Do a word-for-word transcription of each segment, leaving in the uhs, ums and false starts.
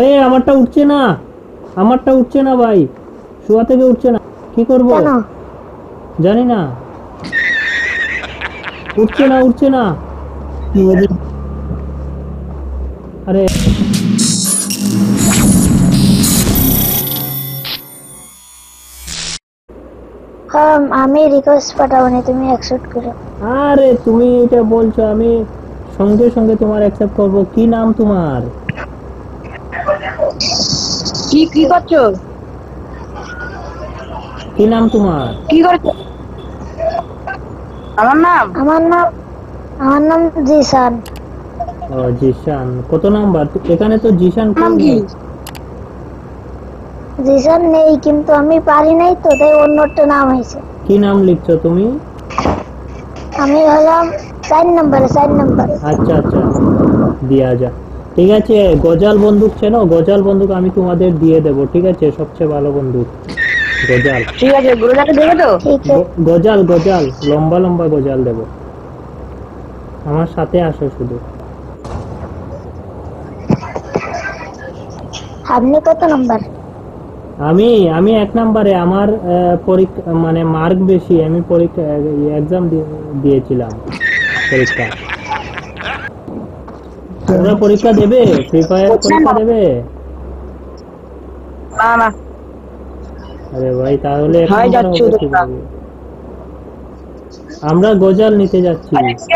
এই আমারটা উঠছে না, আমারটা উঠছে না ভাই, শোয়া থেকে উঠছে না, কি করব জানি না, উঠছে না উঠছে না। আরে হ্যাঁ আমি রিকোয়েস্ট পাঠাবো, তুমি অ্যাকসেপ্ট করো। আরে তুমি এটা বলছো, আমি সঙ্গে সঙ্গে তোমার অ্যাকসেপ্ট করব। কি নাম তোমার? কি কি করছো? কি নাম তোমার? কি করছো? আমার নাম আমার নাম আমার নাম জিসান। ও জিশান, কত নাম্বার এখানে? তো জিশান নাম কি? জিসান নেই, কিন্তু আমি পারি নাই তো, তাই অন্যটা নাম হয়েছে। কি নাম লিখছো তুমি? আমি হলাম চার নম্বরে, চার নম্বরে। আচ্ছা আচ্ছা, দিয়া যা, ঠিক আছে। গজাল বন্দুক চেনো? গজাল বন্দুক আমি তোমাদের দিয়ে দেব, ঠিক আছে? সবচেয়ে ভালো বন্দুক গজাল। ঠিক আছে, গুরুদাকে দেবে তো? ঠিক আছে, গজাল গজাল লম্বা লম্বা গজাল দেব। আমার সাথে আসো শুধু। আপনি কত নম্বর? আমি আমি এক নম্বরে। আমার পরীক্ষা মানে মার্ক বেশি, আমি পরীক্ষা এক্সাম দিয়েছিলাম পরীক্ষা। তোমরা পরীক্ষা দেবে? ফ্রি ফায়ার পরীক্ষা দেবে? না না। আরে ভাই তাহলে হয় যাচ্ছি তোমরা। আমরা গজাল নিতে যাচ্ছি।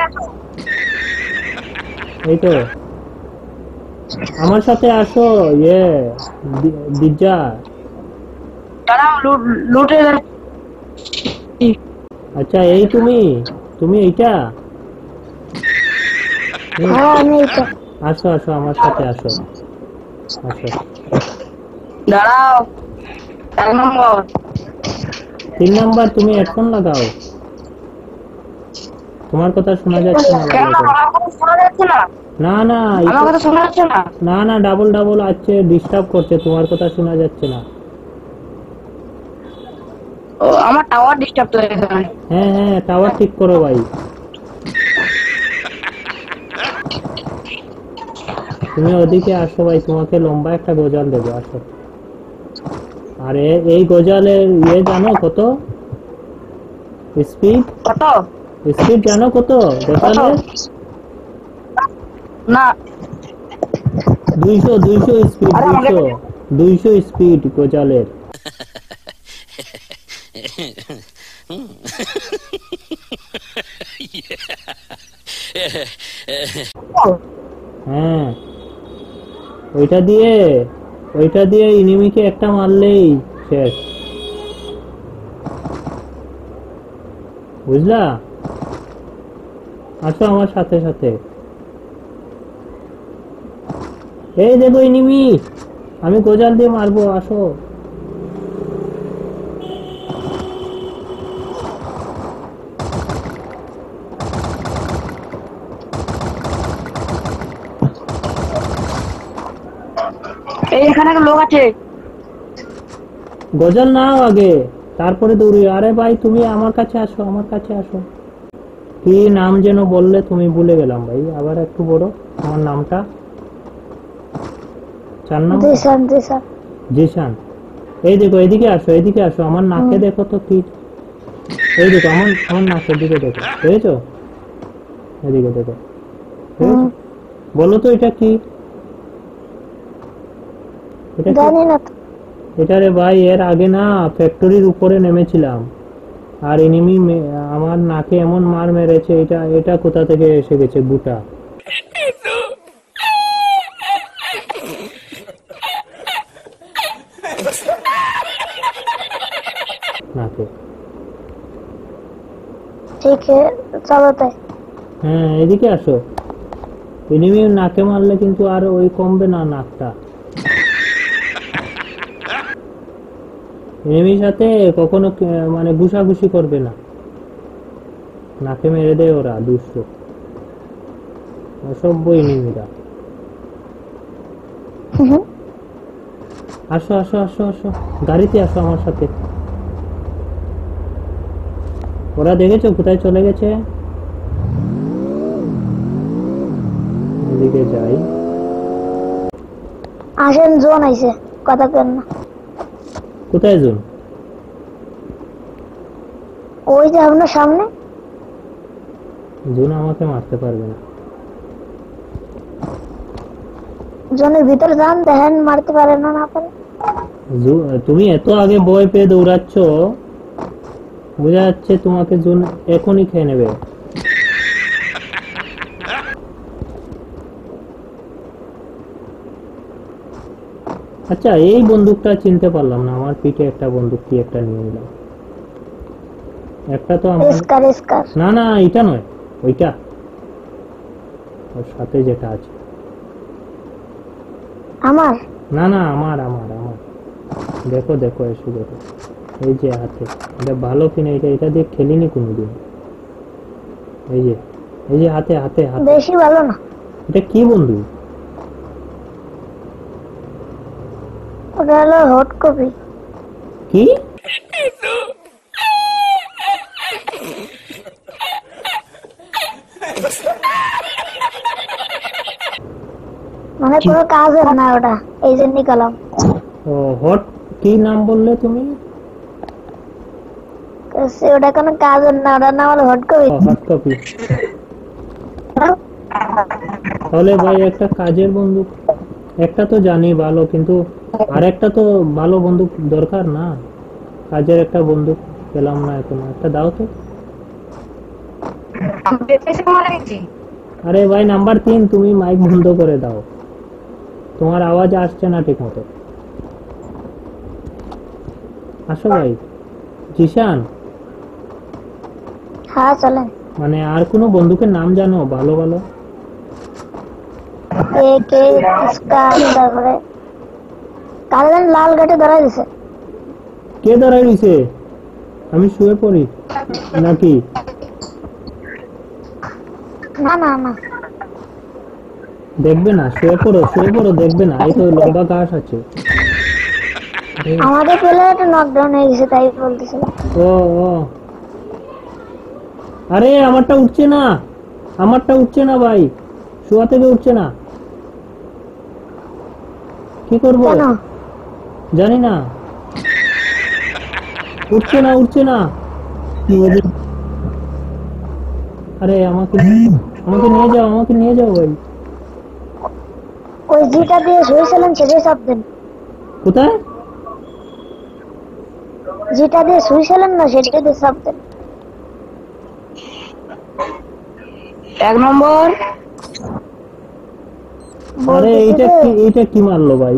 এই তো আমার সাথে আসো। ইয়ে দিজা, দাঁড়াও, লুটে আচ্ছা এই তুমি তুমি এইটা? হ্যাঁ আমি এটা। আসো আসো আমার সাথে আসো, আসো। দাঁড়াও, এক নম্বর। তিন নাম্বার, তুমি হেডফোন লাগাও, তোমার কথা শোনা যাচ্ছে না। কেন আমার কথা শোনা যাচ্ছে না? না না আমার কথা শোনা যাচ্ছে না? না না ডাবল ডাবল আছে, ডিস্টার্ব করছে, তোমার কথা শোনা যাচ্ছে না। ও আমার টাওয়ার ডিস্টার্ব তো এখানে। হ্যাঁ হ্যাঁ টাওয়ার ঠিক করো ভাই। তুমি ওদিকে আসো ভাই, তোমাকে লম্বা একটা গজাল দেবো, আসো। আরে এই গজালের ইয়ে জানো কত স্পিড? কত স্পিড জানো কত গজালের? না দুইশো দুইশো স্পিড, দুইশো দুইশো স্পিড গজালের। হ্যাঁ ওইটা দিয়ে ওইটা দিয়ে এনিমিকে একটা মারলেই শেষ, বুঝলা? আসো আমার সাথে সাথে। এই দেখো এনিমি, আমি গজাল দিয়ে মারবো, আসো। এখানে লোক আছে। গজাল নাও আগে, তারপরে দৌড়ি। আরে ভাই তুমি আমার কাছে আসো, আমার কাছে আসো। কি নাম যেন বললে তুমি? ভুলে গেলাম ভাই, আবার একটু বড় আমার নামটা। চার নাম জিসান। জিসান জিশান। এই দেখো এদিকে আসো, এদিকে আসো, আমার নাকে দেখো তো কি। এই দেখো আমার আমার নাকের দিকে দেখো, বুঝেছো? এদিকে দেখো, বলো তো এটা কি? এটা জানি না। এটা রে ভাই, এর আগে না ফ্যাক্টরির উপরে নেমেছিলাম, আর এনিমি আমার নাকে এমন মার মেরেছে। এটা এটা কোথা থেকে এসে গেছে বুটা? নাকে। ঠিক আছে চলো তাই। হ্যাঁ এদিকে আসো। এনিমি নাকে মারলে কিন্তু আর ওই কমবে না নাকটা। এনিমির সাথে কখনো মানে ঘুষাঘুষি করবে না, নাকে মেরে দেয় ওরা, দুষ্ট অসভ্য এনিমিরা। আসো আসো আসো আসো, গাড়িতে আসো আমার সাথে। ওরা দেখেছো কোথায় চলে গেছে? এদিকে যাই। আসেন, জোন আইছে, কথা কেন না। কোথায় জোন? ওই যে আপনার সামনে। জোন আমাকে মারতে পারবে না। জোনের ভিতরে যান, দেখেন মারতে পারেন না না পারে। জো- তুমি এত আগে ভয় পেয়ে দৌড়াচ্ছ, বোঝা যাচ্ছে তোমাকে জোন এখনই খেয়ে নেবে। আচ্ছা, এই বন্দুকটা চিনতে পারলাম না, আমার পিঠে একটা বন্দুক কি একটা নিয়ে নিলাম। একটা তো আমার, এসকার এসকার। না না এটা নয়, ওইটা ওর সাথে যেটা আছে। আমার না না আমার আমার আমার দেখো দেখো, এসে দেখো, এই যে হাতে। এটা ভালো কিনা, এটা এটা দিয়ে খেলিনি কোনোদিন। এই যে এই যে হাতে হাতে হাতে। বেশি ভালো না। এটা কি বন্ধু? ওটা হলো হট কপি। কি? মানে কোনো কাজের না ওটা, এই জন্য নিকালাম। ও হট, কি নাম বললে তুমি? সে ওটা কোনো কাজের না, ওটার নাম হলো হট কপি। Hot copy. তাহলে ভাই একটা কাজের বন্দুক, একটা তো জানি ভালো, কিন্তু আরেকটা তো ভালো বন্দুক দরকার না? কাজের একটা বন্দুক পেলাম না এখনো, একটা দাও তো। আরে ভাই নাম্বার তিন, তুমি মাইক বন্ধ করে দাও, তোমার আওয়াজ আসছে না ঠিক মতো। আসো ভাই। জিশান, হ্যাঁ চলেন। মানে আর কোনো বন্দুকের নাম জানো ভালো ভালো? এ কে স্কার, তারপরে কালেন লাল গেটে ধরা দিছে। কে দাঁড়াই দিছে? আমি শুয়ে পড়ি নাকি? না না না, দেখবে না, শুয়ে পড়ো শুয়ে পড়ো, দেখবে না, এই তো লম্বা ঘাস আছে। আমাদের প্লেয়ারটা নকডাউন হয়ে গেছে, তাই বলতেছিল। ও ও আরে আমারটা উঠছে না, আমারটা উঠছে না ভাই, শোয়া থেকে উঠছে না, কি করব কেন? জানি না, উঠছে না উঠছে না। আরে আমাকে আমাকে নিয়ে যাও, আমাকে নিয়ে যাও ভাই। ওই জিটা দিয়ে শুয়েছিলেন সেটাই চাপ দেন। কোথায়? যেটা দিয়ে শুয়েছিলেন না সেটা দিয়ে চাপ দেন। এক নম্বর। আরে বলতেছি এইটা যে, কি, এইটা কি মারলো ভাই?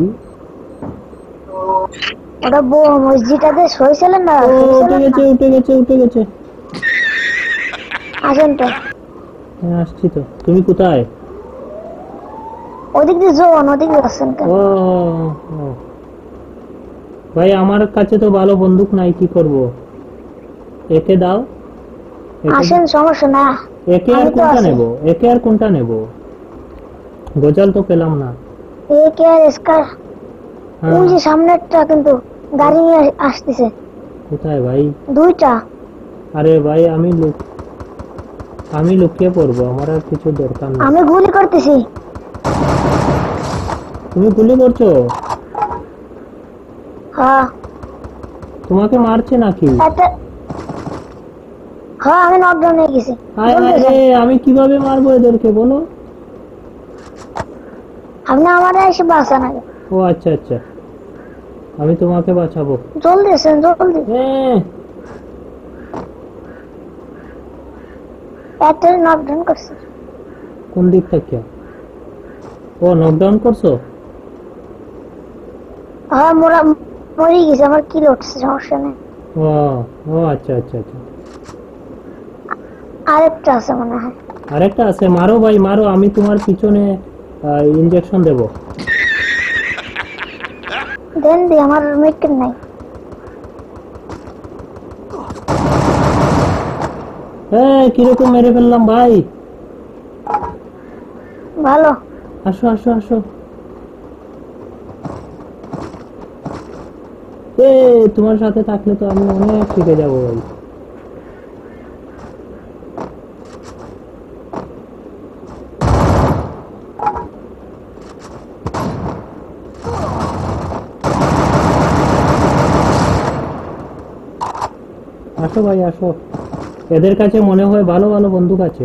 ওটা বোম, ওই যেটা দিয়ে শুয়েছিলেন না ও উঠে শুয়েছিলেন গেছে না। উঠে গেছে উঠে গেছে। আসেন তো, হ্যাঁ আসছি তো, তুমি কোথায়? ওদিক দিয়ে জোন, ওদিক দিয়ে আসছেন কেন? ও ও। ভাই আমার কাছে তো ভালো বন্দুক নাই, কি করব? একে দাও। একে আসেন, সমস্যা না। একে আর আমি তো কোনটা আছি। নেব? একে আর কোনটা নেব? গজাল তো পেলাম না। এ কে আর স্কার, হ্যাঁ, ওই যে সামনেরটা কিন্তু গাড়ি নিয়ে আসতেছে কোথায় ভাই? দুইটা। আরে ভাই আমি লুক আমি লুকিয়ে পড়বো, আমার আর কিছু দরকার নেই। আমি গুলি করতেছি। তুমি গুলি করছো? হ্যাঁ তোমাকে মারছে নাকি? একটা, হ্যাঁ আমি নকডাউন হয়ে গেছি। আয় জলদি আয় আসেন। রে, আমি কিভাবে মারবো এদেরকে বলো? আপনি আমার এসে বাঁচান আগে। ও আচ্ছা আচ্ছা, আমি তোমাকে বাঁচাবো। জলদি আসেন জলদি। এ, একটা নকডাউন করছে। কোন দিক থেকে? ও নকডাউন করছো? হ্যাঁ মোরা মরে গেছে, আমার কি উঠছে, সমস্যা নেই। ও ও আচ্ছা আচ্ছা আচ্ছা। আরেকটা আছে মনে হয়। আরেকটা আছে, মারো ভাই মারো, আমি তোমার পিছনে ইনজেকশন দেব। দেন দি, আমার মেট্রিক নাই। হ্যাঁ কিরকম মেরে ফেললাম ভাই। ভালো। আসো আসো আসো। এ তোমার সাথে থাকলে তো আমি অনেক শিখে যাবো ভাই। আসো ভাই আসো, এদের কাছে মনে হয় ভালো ভালো বন্দুক আছে।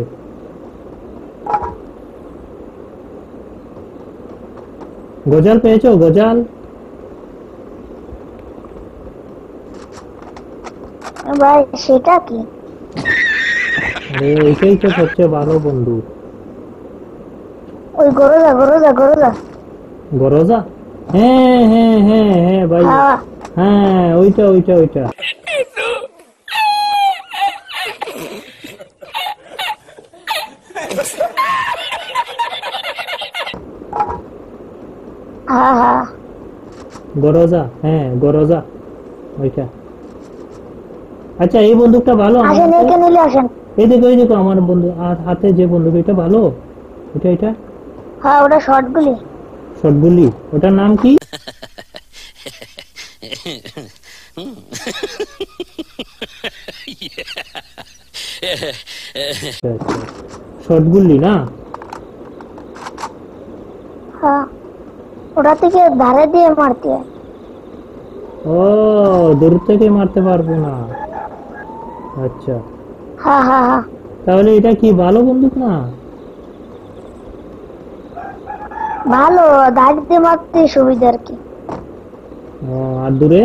গজাল পেয়েছো? গজাল? ভাই সেটা কি? আরে এইটাই তো সবচেয়ে ভালো বন্দুক। ওই গরজা গরজা গরজা। গরজা? হ্যাঁ হ্যাঁ হ্যাঁ হ্যাঁ ভাই, হ্যাঁ হ্যাঁ ওইটা ওইটা ওইটা। হ্যাঁ হ্যাঁ গরজা, হ্যাঁ গরজা ওইটা। আচ্ছা এই বন্দুকটা ভালো আমার আসেন, হাতে? একে নিলে আসেন। এই দেখো এই দেখো আমার বন্ধু আর হাতে যে বন্দুক, এটা ভালো? এটা এটা হ্যাঁ ওটা শর্ট গুলি। শটগুলি, ওটার নাম কি? শটগুলি না? হ্যাঁ ওটা থেকে ধারে দিয়ে মারতে হয়। ও দূর থেকে মারতে পারবো না, আচ্ছা। হ্যাঁ হ্যাঁ হ্যাঁ তাহলে এটা কি ভালো বন্দুক না? ভালো, ধারে দিয়ে মারতে সুবিধা আর কি। ও, আর দূরে?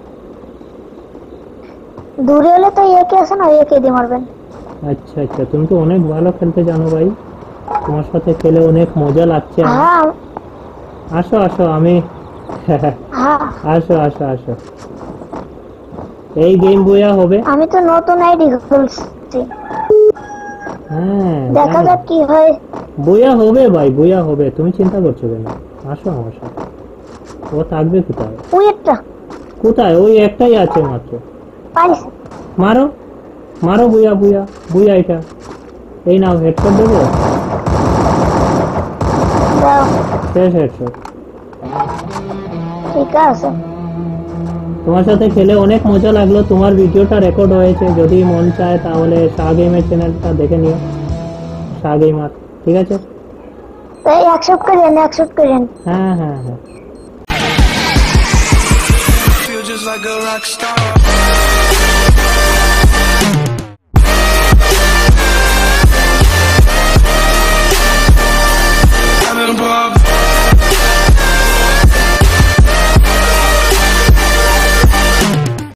দূরে হলে তো একে আছে না, একে দিয়ে মারবেন। আচ্ছা আচ্ছা, তুমি তো অনেক ভালো খেলতে জানো ভাই, তোমার সাথে খেলে অনেক মজা লাগছে আমার। হ্যাঁ আসো আসো, আমি হ্যাঁ আসো আসো আসো, এই গেম বইয়া হবে। আমি তো নতুন আইডি খুলছি, হ্যাঁ দেখা জানি। যাক কি হয়। বইয়া হবে ভাই, বইয়া হবে, তুমি চিন্তা করছো কেন? আসো আমার সাথে। ও থাকবে কোথায়? ওই একটা কোথায়? ওই একটাই আছে মাত্র। পাইছি। মারো মারো, বুয়া বুয়া বুয়া, এটা এই নাও, হেডশট দেবো। দাও, শেষ হেডশট। ঠিক আছে। তোমার সাথে খেলে অনেক মজা লাগলো, তোমার ভিডিওটা রেকর্ড হয়েছে, যদি মন চায় তাহলে শাহ গেমের চ্যানেলটা দেখে নিও, শাহ গেমার, ঠিক আছে? তাই অ্যাকসেপ্ট করেন, অ্যাকসেপ্ট করেন। হ্যাঁ হ্যাঁ হ্যাঁ। Feel just like a rock star.